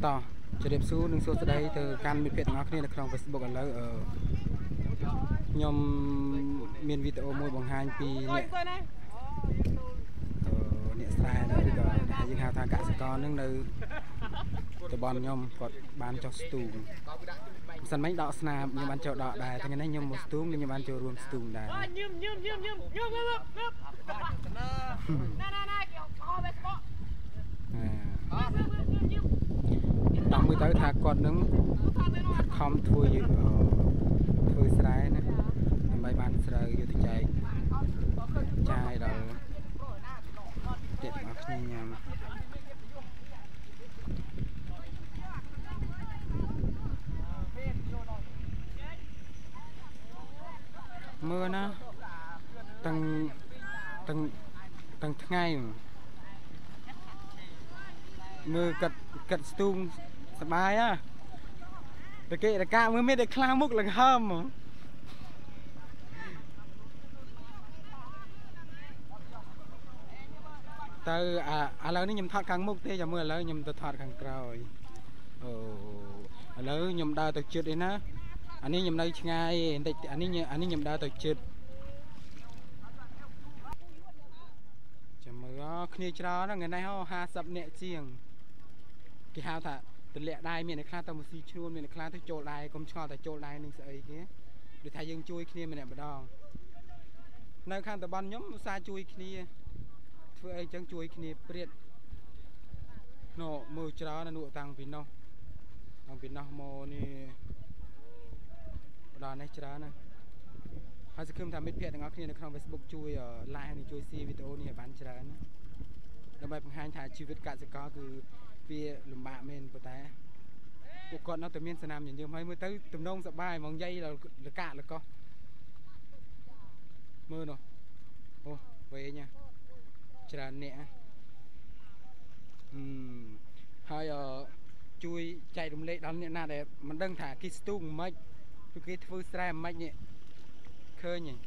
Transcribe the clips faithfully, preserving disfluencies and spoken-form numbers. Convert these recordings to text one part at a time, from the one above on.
បន្តជម្រាបសួរនិងសួស្តីទៅកាន់មិត្តភ័ក្តិទាំងអស់គ្នានៅក្នុង Facebook ឥឡូវខ្ញុំមានវីដេអូមួយបង្ហាញពីអ្នកអ្នកស្រែឬក៏យើងហៅថាកសិករនឹងនៅតំបន់ខ្ញុំគាត់បានចុះស្ទូងមិនសិនមិញដកស្នាមខ្ញុំបានចូលដកដែរថ្ងៃនេះខ្ញុំមកស្ទូងខ្ញុំបានចូលរួមស្ទូងដែរញឹមញឹមញឹមញឹមញឹមញឹមញឹមណាណាណាគេអោបេស្បកតាមមើលទៅថាគាត់នឹងខិតខំធ្វើធ្វើស្រែណាដើម្បីបានស្រូវយកទៅចែកចាយដល់អ្នកទាំងអស់គ្នាញ៉ាំមើលណាទាំងទាំងទាំងថ្ងៃមើលកាត់កាត់ស្ទូងសបាយហ៎តែគេតកាមើលមានតែខ្លាំងមុខលង្ហើមទៅអាឥឡូវនេះខ្ញុំថតខាងមុខទេចាំមើលឥឡូវខ្ញុំទៅថតខាងក្រោយអូឥឡូវខ្ញុំដើរទៅជិតឯណាអានេះខ្ញុំនៅឆ្ងាយបន្តិចអានេះអានេះខ្ញុំដើរទៅជិតចាំមើលគ្នាច្រើនហ្នឹងថ្ងៃនេះហាសិបនាក់ជាងគេហៅថាទម្លាក់ដៃមានអ្នកខ្លះទៅមកស៊ីឈ្នួនមានអ្នកខ្លះទៅចូលដៃកុំឆ្ងល់តែចូលដៃនឹងស្អីគេដូចថាយើងជួយគ្នាម្នាក់ម្ដងនៅខាងតំបន់ខ្ញុំឧស្សាហ៍ជួយគ្នាធ្វើអីចឹងជួយគ្នាព្រាតនោះមើលច្រើននោះតាំងពីនោះតាំងពីនោះមកនេះដល់នេះច្រើនណាហើយសង្ឃឹមថាមិត្តភ័ក្តិទាំងអស់គ្នានៅក្នុង Facebook ជួយ like និងជួយ share វីដេអូនេះឲ្យបានច្រើនណាដើម្បីបង្ហាញថាជីវិតកសិករគឺវាលំបាកមែនប៉ុន្តែពួកគាត់នៅតែមានស្នាមញញឹមហើយមើលទៅទំនងសប្បាយហ្មងយាយដល់លកាក់លកោះមើលនោះអូវែងណាច្រើនអ្នកហើយជួយចែករំលែកដល់អ្នកណាដែលមិនដឹងថាគេស្ទូងមិនខ្មិចគឺគេធ្វើស្រែមិននេះឃើញនេះ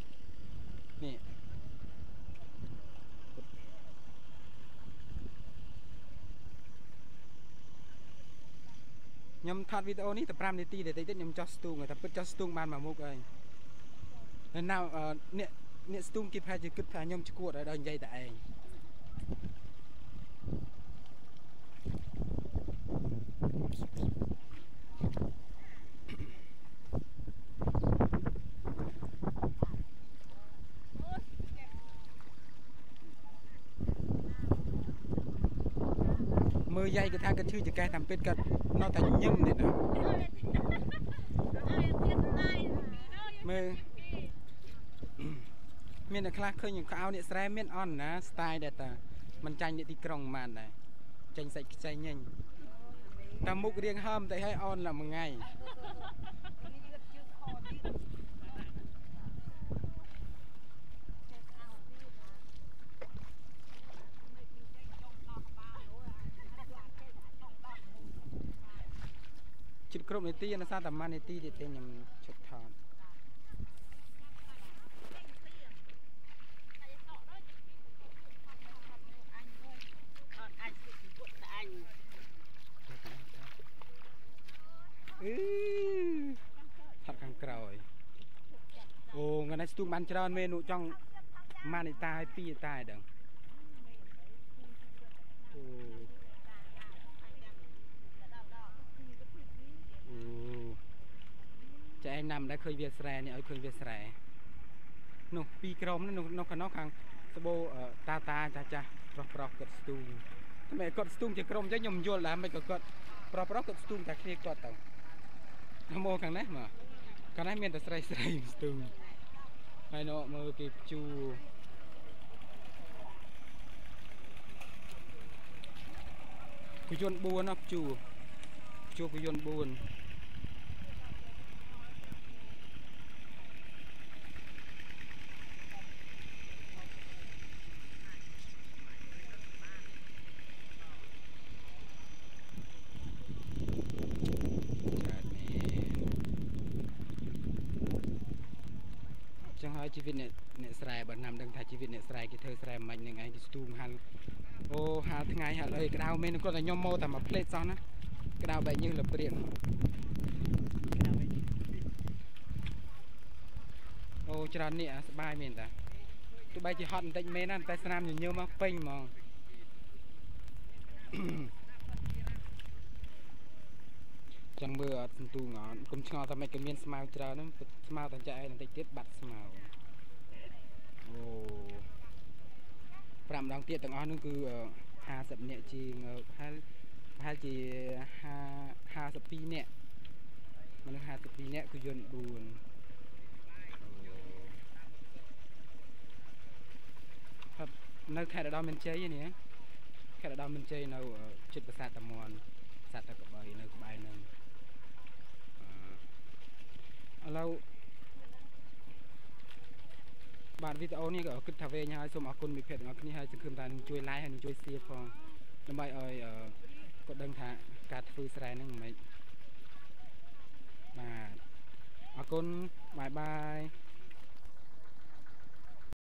ខ្ញុំថតវីដេអូនេះតែប្រាំនាទីតែតិចតិចខ្ញុំចោះស្ទូងតែពិតចោះស្ទូងបានមួយមុខហើយហើយnowអ្នកអ្នកស្ទូងគេប្រហែលជាគិតថាខ្ញុំឈួតហើយដល់និយាយតែឯងមើលយាយគាត់ថាគាត់ឈឺចកេះតាមពេទ្យគាត់នៅតែញឹមនេះណាមើលមានអ្នកខ្លះឃើញកៅអ្នកស្រែមានអន់ណាស្ទាយដែរតាមិនចាញ់អ្នកទីក្រុងប៉ុន្មានដែរចាញ់សាច់ខ្ចីញញតាមមុខរៀងហើមតែឲ្យអន់ឡើងមួយថ្ងៃជិតគ្រប់នាទីនៅសារតែមួយនាទីទៀតទេខ្ញុំជិតថតអឺថតខាងក្រោយអូថ្ងៃនេះស្ទូងបានច្រើនមែននោះចង់ម៉ានីតាឲ្យពីរតាដឹងអូចែឯងណាំដែរឃើញវាស្រែនេះឲ្យឃើញវាស្រែនោះពីរក្រុមនោះនោះខាងនោះខាងសបោតាតាចាស់ចាស់ប្រុសប្រុសគាត់ស្ទូងតែមិនគាត់ស្ទូងជាក្រុមអញ្ចឹងខ្ញុំយល់ដែរមិនក៏គាត់ប្រុសប្រុសគាត់ស្ទូងតែគ្នាគាត់ទៅមកខាងនេះមកខាងនេះមានតែស្រីស្រីស្ទូងហើយនោះមើលគេជូគយន្តបួនណាជូជូគយន្តបួនជីវិតអ្នកអ្នកស្រែបើណាំដឹងថាជីវិតអ្នកស្រែគេធ្វើស្រែមិនហ្នឹងឯងគេស្ទូងហាល់អូហាល់ថ្ងៃហាល់អីក្តៅមែនគាត់តែខ្ញុំមកតែមួយផ្លេតសោះណា cái đào vậy như là biển ô cho nè bài mình ta tụi bay chỉ hot tịnh mấy năm tay nam nhiều nhiều mà pin mà chẳng bữa tu ngọn cũng cho tao mấy cái miếng smile cho nó smile tao chạy nó tiết bật smile ô làm đáng tiếc tao nói nó cứ hà sập nhẹ chỉ hai hai chỉ hà hà sập pi nhẹ mà nó hà sập pi nhẹ cứ dồn buồn nơi khai đó mình chơi vậy nè khai đó mình chơi nào chụp cái sạt tầm mòn sạt tầm cặp bơi nơi bài nơi lâu bạn video này ở kịch thà về nha xong ở con bị phèn ở cái hai chừng ta chui lái hay chui xe phong làm bài ơi có đơn thả cà phê sài năng mấy mà ở con bye bye